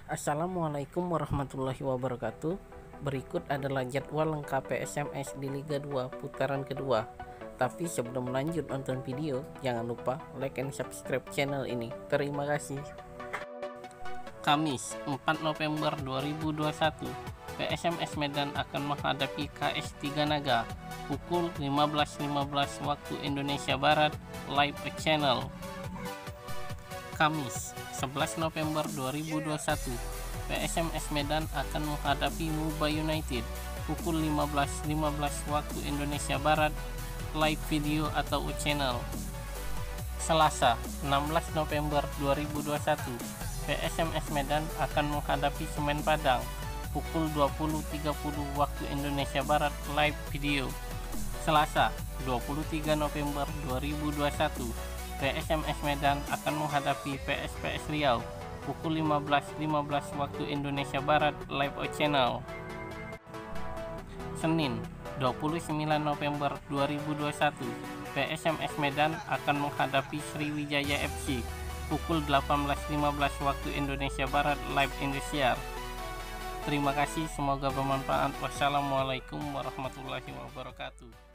Assalamualaikum warahmatullahi wabarakatuh. Berikut adalah jadwal lengkap PSMS di Liga 2 putaran kedua. Tapi sebelum lanjut nonton video, jangan lupa like and subscribe channel ini. Terima kasih. Kamis 4 November 2021, PSMS Medan akan menghadapi KS 3 Naga pukul 15.15 waktu Indonesia Barat, live channel. Kamis 11 November 2021, PSMS Medan akan menghadapi Muba United pukul 15.15 waktu Indonesia Barat, live video atau channel. Selasa 16 November 2021, PSMS Medan akan menghadapi Semen Padang pukul 20.30 waktu Indonesia Barat, live video. Selasa 23 November 2021, PSMS Medan akan menghadapi PSPS Riau pukul 15.15 waktu Indonesia Barat, live channel. Senin 29 November 2021, PSMS Medan akan menghadapi Sriwijaya FC pukul 18.15 waktu Indonesia Barat, live Indosiar. Terima kasih, semoga bermanfaat. Wassalamualaikum warahmatullahi wabarakatuh.